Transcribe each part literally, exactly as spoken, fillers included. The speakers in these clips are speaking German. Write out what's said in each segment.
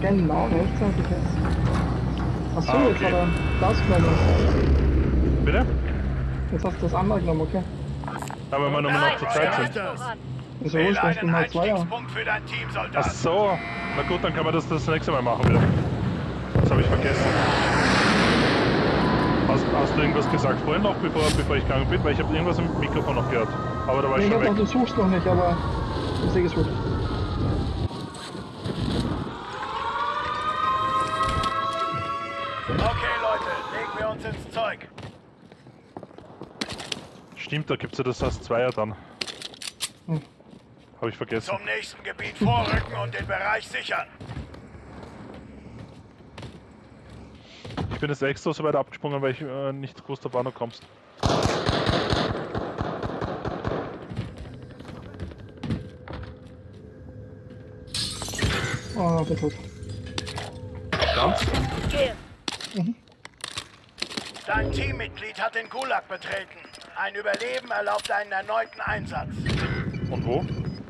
Genau, rechtzeitig jetzt. Achso, Ah, jetzt okay. hat er das genommen. Bitte? Jetzt hast du das andere genommen, okay? Aber wenn wir nur noch zu zweit sind. Wieso? Ich Wähle spiele einen mal Zweier. Einstiegspunkt für dein Team, Ach Soldat. so. Na gut, dann kann man das das nächste Mal machen wieder. Das habe ich vergessen. Hast, hast du irgendwas gesagt vorhin noch, bevor, bevor ich gegangen bin? Weil ich habe irgendwas im Mikrofon noch gehört. Aber da war Nee, ich ich schon hab weg. noch, du suchst noch nicht, aber ich sehe gesucht. Okay, Leute, legen wir uns ins Zeug. Stimmt, da gibt es ja das als Zweier dann. Hm. Habe ich vergessen. Zum nächsten Gebiet vorrücken und den Bereich sichern. Ich bin jetzt extra so weit abgesprungen, weil ich äh, nicht gewusst habe, wann du kommst. Oh, bin tot. Ganz? Mhm. Dein Teammitglied hat den Gulag betreten. Ein Überleben erlaubt einen erneuten Einsatz. Und wo?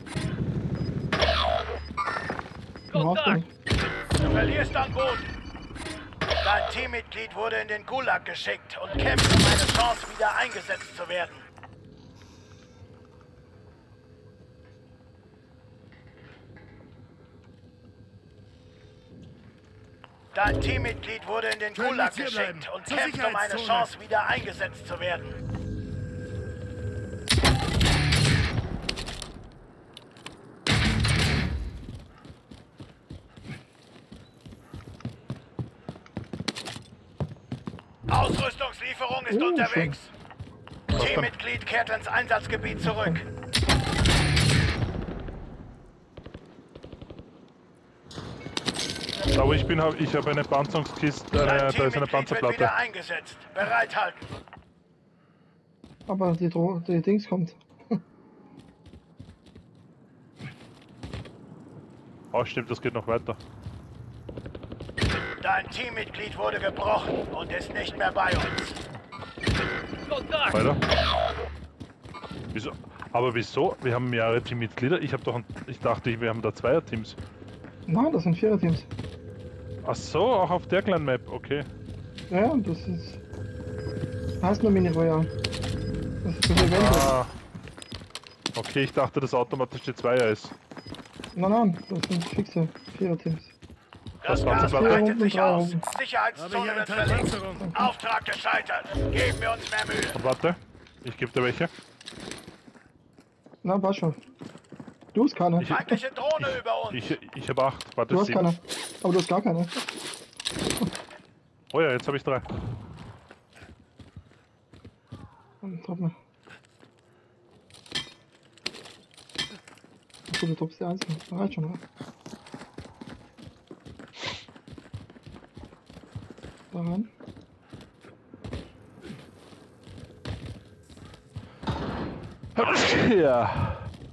Du hast nicht. Du verlierst an Boden. Dein Teammitglied wurde in den Gulag geschickt und kämpft um eine Chance, wieder eingesetzt zu werden. Dein Teammitglied wurde in den Schön Gulag jetzt hier geschickt bleiben. und Zur kämpft um eine Sicherheitszone. Chance, wieder eingesetzt zu werden. Ausrüstungslieferung ist Oh, unterwegs. Was dann? Teammitglied kehrt ins Einsatzgebiet zurück. Da wo ich bin, habe ich habe eine Panzerungskiste, Dein eine, da ist eine Teammitglied wird Panzerplatte. wieder eingesetzt. Bereithalten. Aber die, Dro die Dings kommt. Oh stimmt, das geht noch weiter. Dein Teammitglied wurde gebrochen und ist nicht mehr bei uns. Weiter. Wieso? Aber wieso? Wir haben mehrere Teammitglieder. Ich habe doch, ein, ich dachte, wir haben da Zweier-Teams. Nein, das sind Vierer-Teams. Ach so, auch auf der kleinen Map, okay. Ja, das ist. Heißt nur Mini Royale. Das ist das Event. Ah. Okay, ich dachte, dass automatisch die Zweier ist. Nein, nein, das sind fixe Vierer-Teams. Das Das Gas Panzerplatte. breitet sich aus. Habe Habe Sicherheitszone hier einen wird Teil verlegt. Panzerung. Auftrag gescheitert. Geben wir uns mehr Mühe. Und warte, ich gebe dir welche. Na, passt schon. Du hast keine. Ich- Feindliche Drohne über uns. Ich, ich habe acht, warte, Du hast sieben. keine. Aber du hast gar keine. Oh ja, jetzt habe ich drei. Dann drop mal. Achso, du droppst die einzeln. Das reicht schon, oder? Da rein. Ja.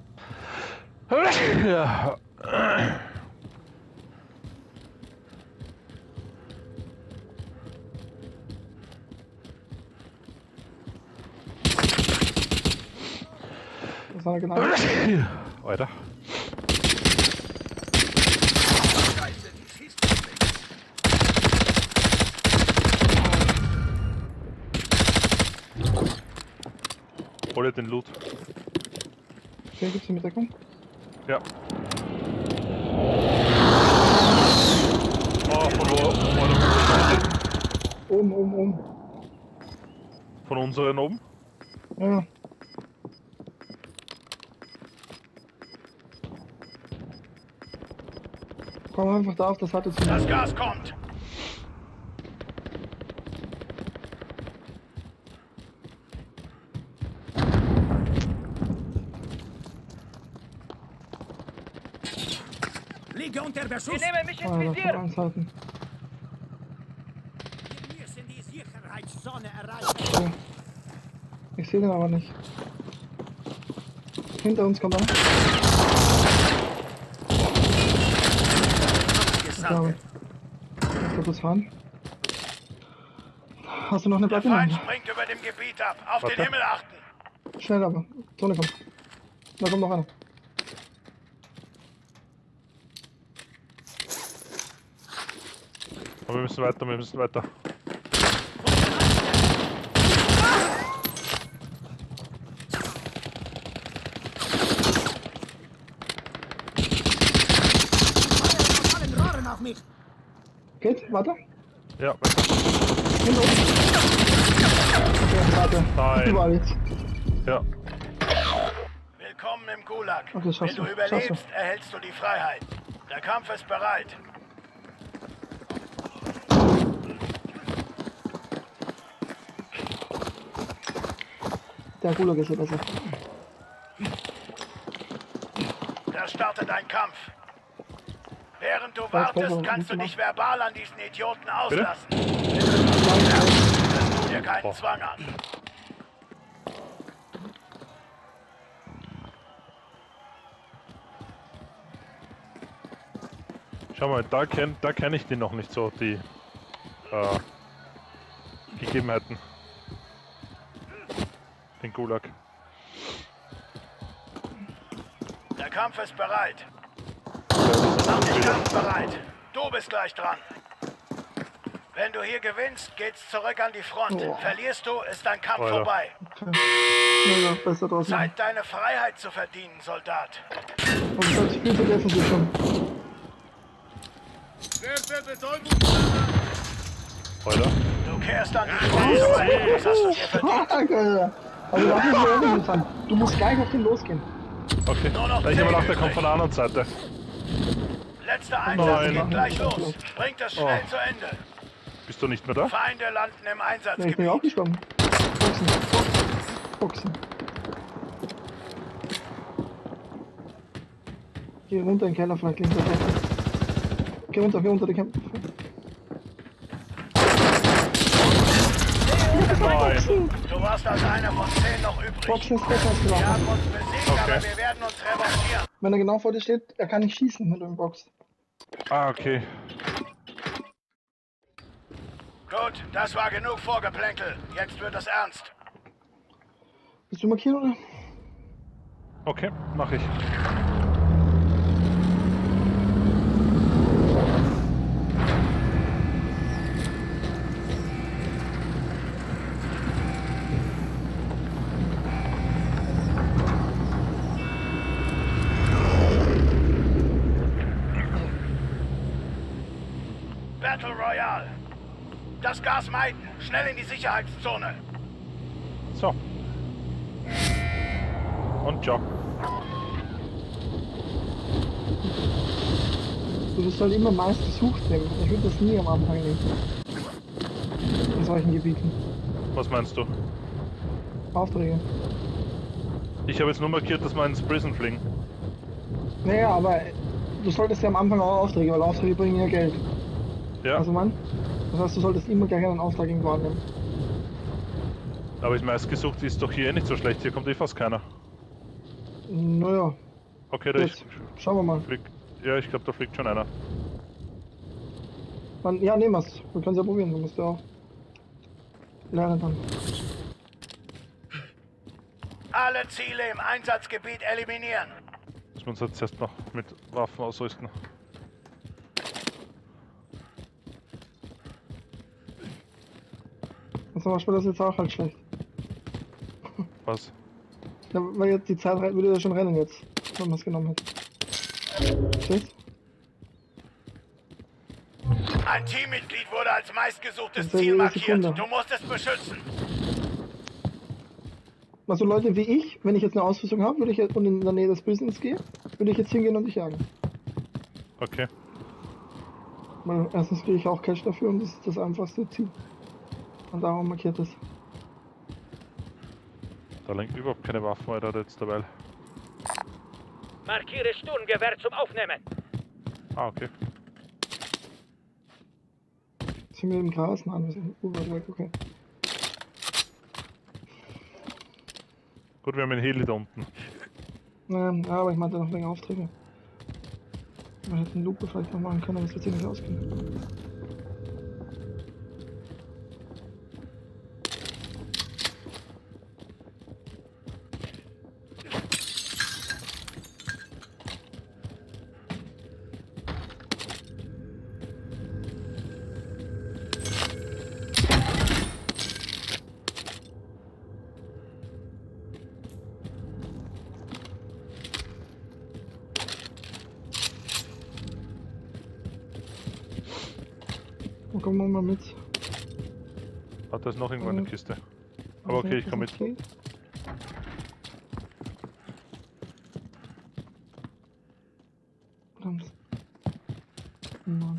Ja. Das ist einer genau. Alter. Hol dir den Loot. Okay, gibt's eine Deckung? Ja. Oh, von wo? Von, Oben, oben, oben. von unseren oben? Ja. Komm einfach da auf das Seite zu. Das Gas kommt. Liege unter Beschuss. Sie nehmen mich ins Ah, da Visier. von eins halten. Wir müssen die Sicherheitszone erreichen. So. Ich sehe den aber nicht. Hinter uns kommt einer. Ich glaube. Ich glaube, das fahren. Hast du noch eine Der Platte? Feind Nein. springt über dem Gebiet ab. Auf Warte. den Himmel achten. Schnell aber. Zone kommt. Da kommt noch einer. Aber wir müssen weiter, wir müssen weiter. Fallen Rohren auf mich. Geht, warte. Ja, weiter. Hinter uns. Okay, warte. Nein. Überall jetzt. Ja. Willkommen im Gulag. Okay, schaffst Wenn du, du schaffst du. überlebst, erhältst du die Freiheit. Der Kampf ist bereit. Der Gulag ist ja besser. Da startet ein Kampf. Während du besser, wartest, kannst du nicht dich verbal an diesen Idioten auslassen. Nein, Das tut dir keinen Boah. Zwang an. Schau mal, da kenne da kenn ich die noch nicht so, die äh, Gegebenheiten. Den Gulag. Der Kampf ist bereit. Mach dich kampfbereit. Du bist gleich dran. Wenn du hier gewinnst, geht's zurück an die Front. Oh. Verlierst du, ist dein Kampf Alter. vorbei. okay. Ja, ja, besser draus machen. Zeit, deine Freiheit zu verdienen, Soldat. Und ich hab's viel vergessen sie schon. Weiter. Du kehrst an die Front zurück. Das hast du dir verdient. Fuck, Alter. Also lass mich mal irgendwie fahren. Du musst gleich auf den losgehen. Okay. Nur noch Ich habe zehn gedacht, der kommt übrig. von der anderen Seite. Letzter Einsatz Nein. geht gleich los. Bringt es schnell Oh. zu Ende. Bist du nicht mehr da? Feinde landen im Ja, ich bin ja Einsatzgebiet. auch gestorben. Boxen. Boxen. Geh runter in den Keller, vielleicht links. Geh runter, geh runter, die Kämpfe. Nein. Du warst als einer von zehn noch übrig. Boxen ist besser als Wir gelaufen. haben uns besiegt, Okay. aber wir werden uns revanchieren. Wenn er genau vor dir steht, er kann nicht schießen, wenn du ihn boxt. Ah, okay. Gut, das war genug Vorgeplänkel. Jetzt wird es ernst. Bist du markiert, oder? Okay, mach ich. Battle Royale. Das Gas meiden. Schnell in die Sicherheitszone. So. Und ciao. Du wirst halt immer meist gesucht werden. Ich würde das nie am Anfang nehmen. In solchen Gebieten. Was meinst du? Aufträge. Ich habe jetzt nur markiert, dass wir ins Prison fliegen. Naja, aber du solltest ja am Anfang auch Aufträge, weil Aufträge bringen ja Geld. Ja, Also Mann, das heißt, du solltest immer gleich einen Auftrag irgendwo annehmen. aber ich meistgesucht ist doch hier eh nicht so schlecht. Hier kommt eh fast keiner. Naja, Okay, da jetzt ich schauen wir mal. flieg. Ja, ich glaube, da fliegt schon einer. Mann, ja, nehmen wir's. Wir können es ja probieren, du musst ja auch lernen dann. Alle Ziele im Einsatzgebiet eliminieren. Müssen wir uns jetzt erst noch mit Waffen ausrüsten. Und zum Beispiel das ist jetzt auch halt schlecht. Was? Ja, weil jetzt die Zeit würde ja schon rennen jetzt, wenn man es genommen hätte. Verstehst? Ein Teammitglied wurde als meistgesuchtes Das ist ja Ziel jede markiert. Sekunde. Du musst es beschützen. Also Leute wie ich, wenn ich jetzt eine Ausrüstung habe, würde ich jetzt und in der Nähe des Prisons gehe, würde ich jetzt hingehen und dich jagen. Okay. Weil erstens kriege ich auch Cash dafür und das ist das einfachste Ziel. Und darum markiert es. Da lenkt überhaupt keine Waffen, Alter, jetzt dabei. Markiere Sturmgewehr zum Aufnehmen. Ah, okay. Sind wir im Gras? Nein, wir sind urweit weg, okay. Gut, wir haben einen Heli da unten. Ähm, ja, aber ich meinte noch länger Aufträge. Wir hätten Lupe vielleicht noch machen können, aber es wird sich nicht ausgehen. kommen wir mal mit. Ah, da ist noch irgendwo eine Mhm. Kiste. Aber okay, ich komme mit. Okay. Verdammt. Mann.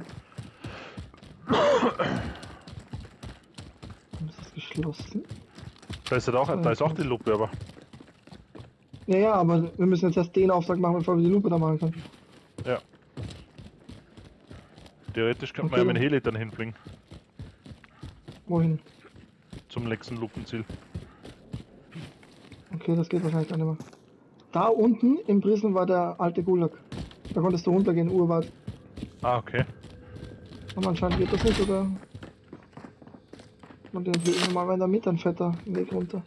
Das ist geschlossen. Da ist, halt auch, da ist auch die Lupe, aber. Ja, ja, aber wir müssen jetzt erst den Auftrag machen, bevor wir die Lupe da machen können. Ja. Theoretisch könnte Okay. man ja mit dem Heli dann hinfliegen. Wohin? Zum nächsten Lupenziel. Okay, das geht wahrscheinlich gar nicht mehr. Da unten im Brissel war der alte Gulag. Da konntest du runtergehen, Urwald. Ah, okay. Aber anscheinend geht das nicht, oder? Und den fliegen wir mal in der Mitte ein fetter Weg runter.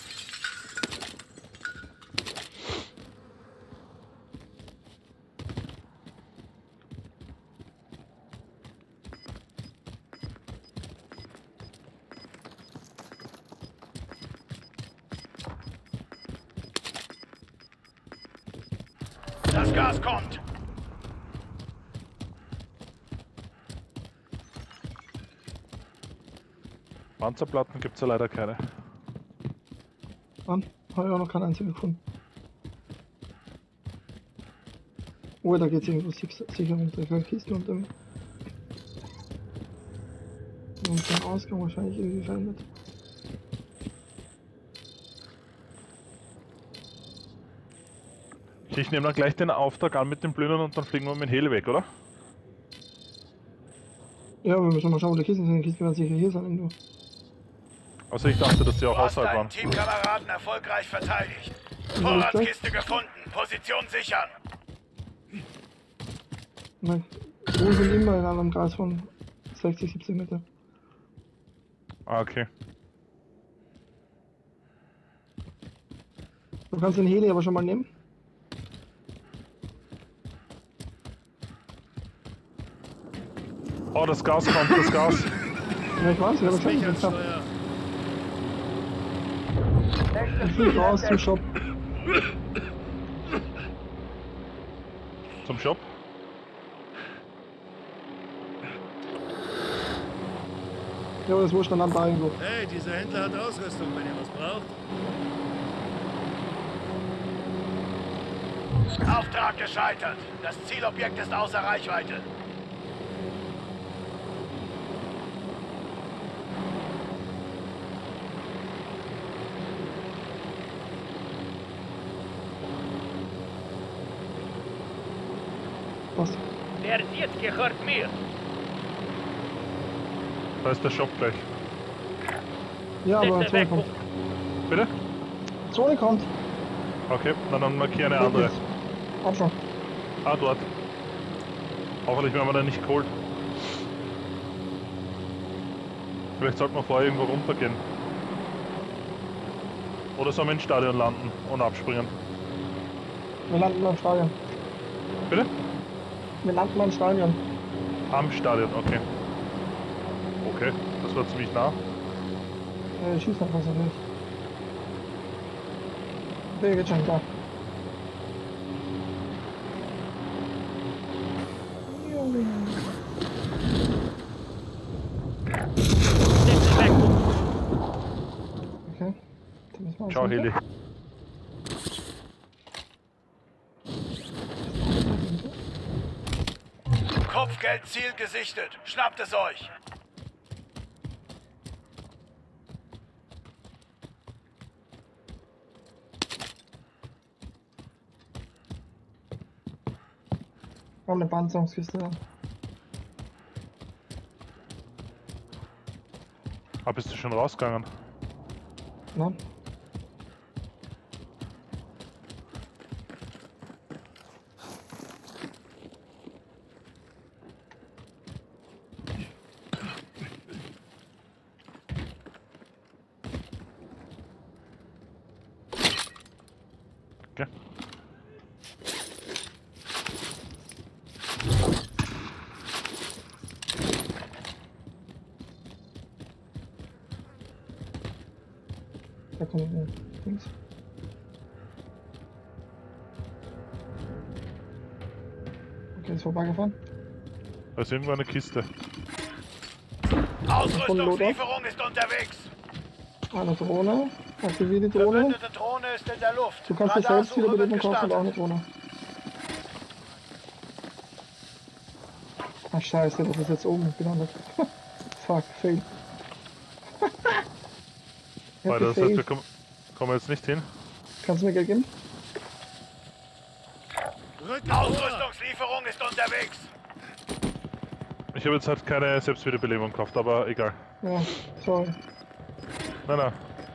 Das Gas kommt. Panzerplatten gibt es ja leider keine. Mann, habe ich auch noch keinen einzigen gefunden. Oh, da geht's irgendwo sicher sicher runter. Ich höre Kisten unter mir. Und den Ausgang wahrscheinlich irgendwie verändert. Ich nehme dann gleich den Auftrag an mit den Blühnen und dann fliegen wir mit dem Heli weg, oder? Ja, wir müssen mal schauen, wo die Kisten sind. Die Kisten werden sicher hier sein irgendwo. Also ich dachte, dass sie auch Du hast außerhalb deinen waren. Teamkameraden erfolgreich verteidigt. Ja, Vorratskiste gefunden. Position sichern. Nein, wir sind immer in einem Kreis von sechzig, siebzig Meter. Ah, okay. Du kannst den Heli aber schon mal nehmen. Oh, das Gas kommt, das Gas. Ja, ich weiß, ich habe gesagt, ich bin knapp. Ich flieg raus zum Shop. Zum Shop. Ja, aber das wurscht, dann da irgendwo. Hey, dieser Händler hat Ausrüstung, wenn ihr was braucht. Auftrag gescheitert. Das Zielobjekt ist außer Reichweite. Was? Der Sitz gehört mir. Da ist der Shop gleich. Ja, aber Letzter Zone Wegpunkt. kommt. Bitte? Zone kommt. Okay, na dann markiere eine andere. Hab schon. Ah, dort. Hoffentlich werden wir da nicht geholt. Vielleicht sollten wir vorher irgendwo runtergehen. Oder sollen wir ins Stadion landen und abspringen? Wir landen am Stadion. Bitte? Wir landen am Stadion. Am Stadion, okay. Okay, das war ziemlich nah. Äh, schieß einfach so nicht. Okay, geht schon klar. Letzter Wegpunkt. Okay. Dann müssen wir Ciao, runter. Heli. Kopfgeldziel gesichtet. Schnappt es euch. Oh, eine Panzerungskiste da. Ah, bist du schon rausgegangen? Nein. Okay. Da kommt äh, links. Okay, ist vorbeigefahren. Da ist irgendwo eine Kiste. Ausrüstungslieferung ist unterwegs. Eine Drohne. Aktiviere die Drohne. Verbündete Drohne ist in der Luft. Du kannst dir selbst wieder Radarsuche Belebung wird kaufen und auch eine gestartet. Drohne. Ach scheiße, das ist jetzt oben gelandet. Fuck, fail. Ich hab Weil das heißt, wir gefailt. kommen, kommen jetzt nicht hin. Kannst du mir Geld geben? Rücken vor! Ausrüstungslieferung ist unterwegs. Ich habe jetzt halt keine Selbstwiederbelebung gekauft, aber egal. Ja, sorry. Nein, nein.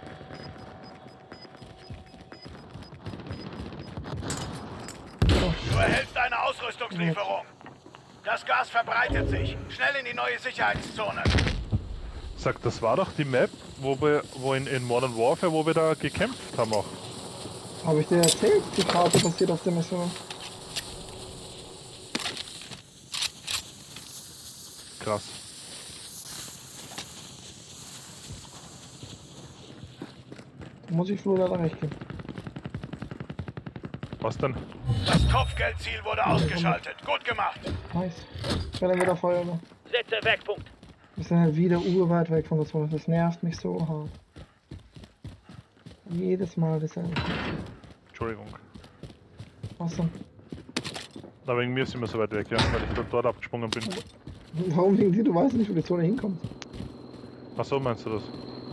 Du erhältst eine Ausrüstungslieferung. Das Gas verbreitet sich. Schnell in die neue Sicherheitszone. Sag, das war doch die Map, wo wir, wo in, in Modern Warfare, wo wir da gekämpft haben auch. Habe ich dir erzählt, die Karte passiert auf der Mission? Krass. Da muss ich Flo leider recht geben. Was denn? Das Kopfgeldziel wurde ausgeschaltet. Gut gemacht. Nice. Ich werde dann wieder Feuer. Setze Wegpunkt. Wir sind halt wieder urweit weg von der Zone. Das nervt mich so hart. Jedes Mal dasselbe. Entschuldigung. Was denn? Na, wegen mir sind wir so weit weg, ja, weil ich dort, dort abgesprungen bin. Warum wegen dir? Du weißt nicht, wo die Zone hinkommt. Ach so, meinst du das?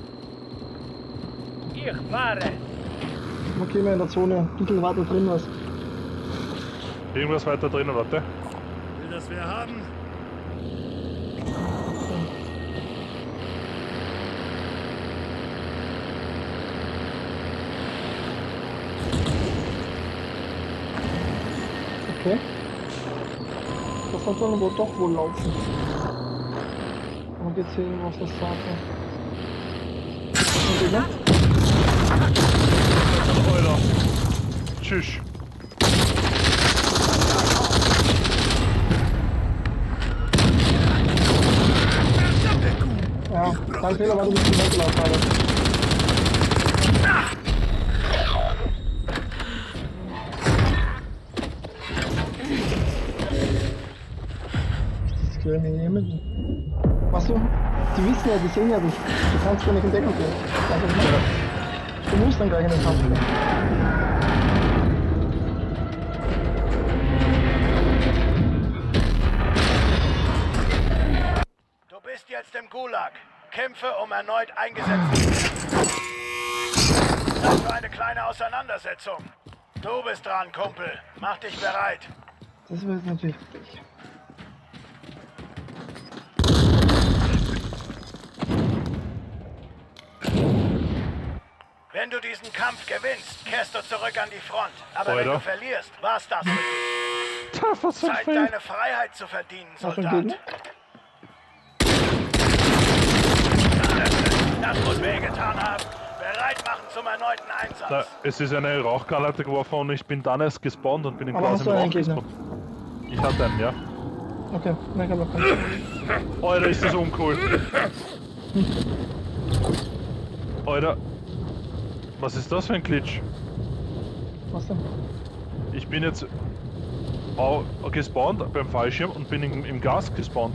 Ich fahre. Okay, wir in der Zone. Ein bisschen weiter drin was. Irgendwas weiter drinnen, warte. Will das wer haben? Okay. Das soll dann wohl doch wohl laufen. Aber geht's hier irgendwo auf der Straße? Und Digga? Alter. Tschüss. Ja, kein Fehler, weil du bist nicht weggelaufen, Alter. Das können wir hier mitnehmen. Was du? Die wissen ja, die sehen ja dich. Du kannst gar nicht in Deckung gehen. Also, du musst dann gleich in den Kampf gehen. Du bist jetzt im Gulag. Kämpfe, um erneut eingesetzt zu werden. Das war eine kleine Auseinandersetzung. Du bist dran, Kumpel. Mach dich bereit. Das wäre natürlich. Wenn du diesen Kampf gewinnst, kehrst du zurück an die Front. Aber wenn Alter. du verlierst, war's das für dich. Was für ein Zeit, Fail. deine Freiheit zu verdienen, Was für ein Soldat. Gegner? Das muss wehgetan haben. Bereit machen zum erneuten Einsatz. Na, es ist eine Rauchgranate geworfen und ich bin dann erst gespawnt und bin im Aber quasi hast du im einen Rauch Gegner? gespawnt. Ich hatte einen, ja. Okay, nein, ich hab noch keinen. Alter, ist das uncool. Alter. Was ist das für ein Glitch? Was denn? Ich bin jetzt au- gespawnt beim Fallschirm und bin im, im Gas gespawnt.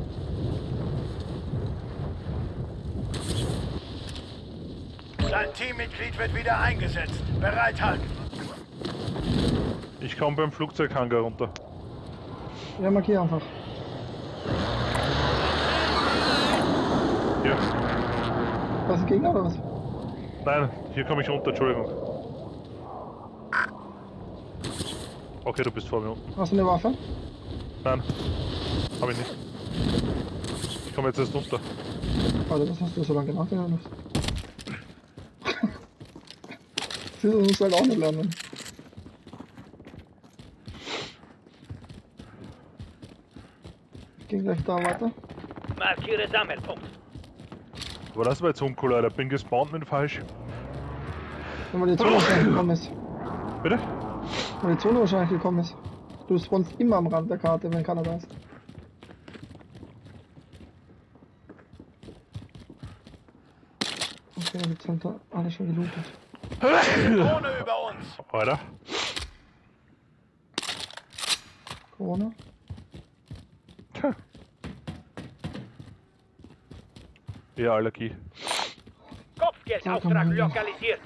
Dein Teammitglied wird wieder eingesetzt. Bereithalten. Ich komme beim Flugzeughangar runter. Ja, markier einfach. Hier. Was ist ein Gegner oder was? Nein, hier komme ich runter, Entschuldigung. Okay, du bist vor mir unten. Hast du eine Waffe? Nein, habe ich nicht. Ich komme jetzt erst runter. Alter, was hast du so lange gemacht, oder was? Das muss halt auch nicht lernen. Ich geh gleich da weiter. Markiere Sammelpunkt. Aber das war jetzt uncool, Alter. Bin gespawnt mit dem Fallschirm. Wenn die Zone wahrscheinlich gekommen ist. Bitte? Wenn die Zone wahrscheinlich gekommen ist. Du spawnst immer am Rand der Karte, wenn keiner da ist. Okay, dann gibt's halt da alles schon gelootet. Drohne über uns. Alter. Corona. Eher Allergie. Kopfgeldauftrag lokalisiert.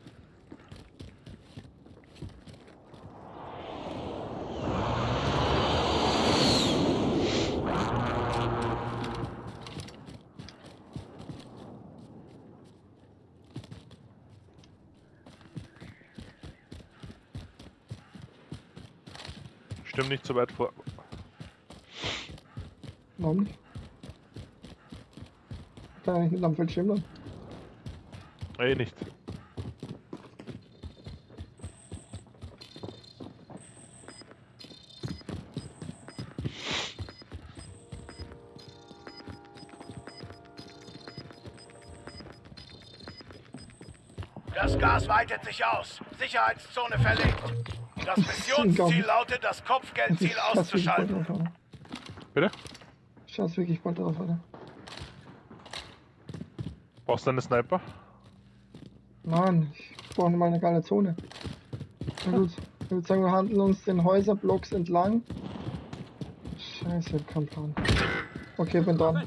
Stimmt nicht so weit vor. Warum nicht? Kann er nicht mit am Feld stehen? Eh nicht. Das Gas weitet sich aus. Sicherheitszone verlegt. Das Missionsziel lautet, das Kopfgeldziel auszuschalten. Bitte? Ich schaue wirklich bald drauf, Alter. Brauchst du einen Sniper? Nein, ich brauche mal eine geile Zone. Na gut, ich würde sagen, wir handeln uns den Häuserblocks entlang. Scheiße, ich hab keinen Plan. Okay, bin dran.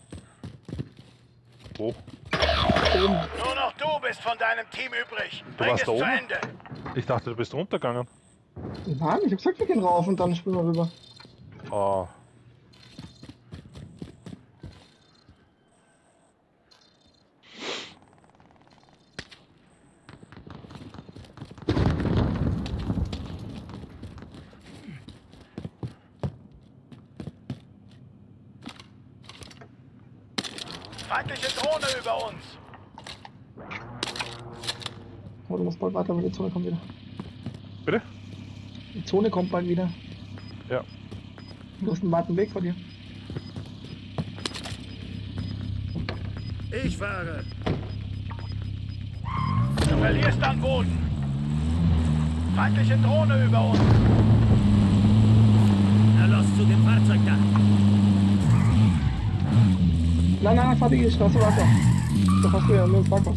Wo? Oben. Nur noch du bist von deinem Team übrig. Du Bring warst es da zu oben? Ende. Ich dachte, du bist runtergegangen. Nein, ich hab gesagt, wir gehen rauf und dann springen wir rüber. Oh. Feindliche Drohne über uns. Aber du musst bald weiter, weil die Zone kommt wieder. Bitte? Die Zone kommt bald wieder. Ja. Du hast einen weiten Weg vor dir. Ich fahre. Du verlierst an Boden. Feindliche Drohne über uns. Erlass zu dem Fahrzeug da. Nein, nein, nein, fahr die Straße weiter. Da hast du ja nur das Backhaus.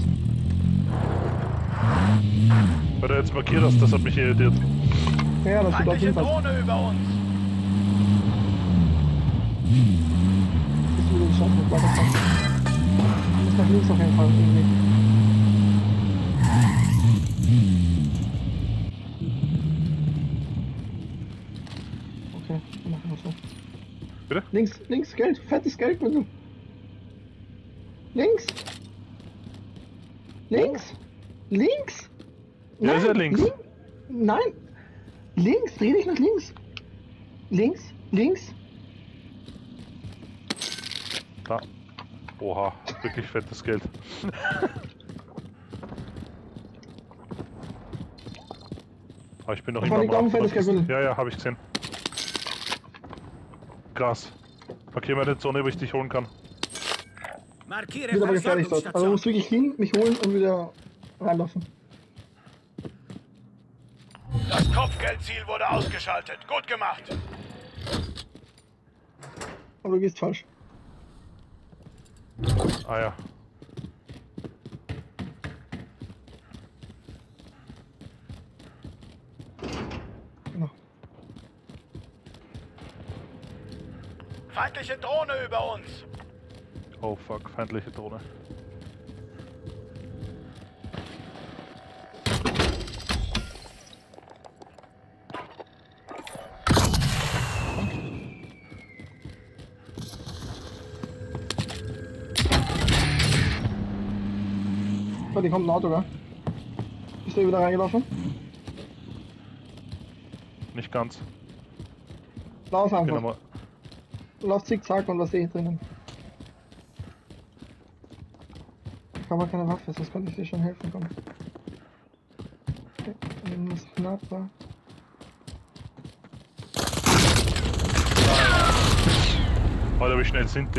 Weil du jetzt markiert hast, das hat mich irritiert. Ja, dass du dort Feindliche hinfährst. Drohne über uns. Bist du den Schatten mit weiterfahren. Du musst nach links auf jeden Fall irgendwie. Okay, dann machen wir so. Bitte? Links, links, Geld, fettes Geld, bitte. Links! Links! Links! Ja, ist ja links. link- Nein! Links, dreh dich nach links! Links, links! Da. Oha, wirklich fettes Geld. Aber ich bin noch Das immer war die am Daumen Rand von fettes der Geld, Kiste. Ja, ja, habe ich gesehen. Krass. Okay, meine Zone, wo ich dich holen kann. Markiere Wird aber gefährlich dort. Also du musst wirklich hin, mich holen und wieder reinlaufen. Das Kopfgeldziel wurde ausgeschaltet. Gut gemacht. Aber du gehst falsch. Ah ja. Genau. Feindliche Drohne über uns. Oh fuck, feindliche Drohne. So, die kommt ein Auto, gell? Bist du hier wieder reingelaufen? Nicht ganz. Lauf Bin einfach. nochmal. Lauf zickzack und was sehe ich drinnen? Ich habe aber keine Waffe, sonst könnte ich dir schon helfen, komm. Okay, dann ist knapper. Alter, wie schnell sind die?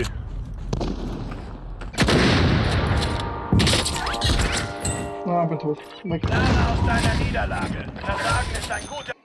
Ah, bin tot. Weg. Lerne aus deiner Niederlage. Versagen ist ein guter